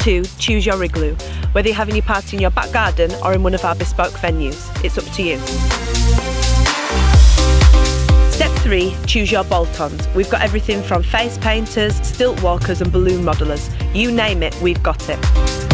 2, choose your igloo. Whether you're having your party in your back garden or in one of our bespoke venues, it's up to you. Step 3, choose your bolt-ons. We've got everything from face painters, stilt walkers and balloon modellers. You name it, we've got it.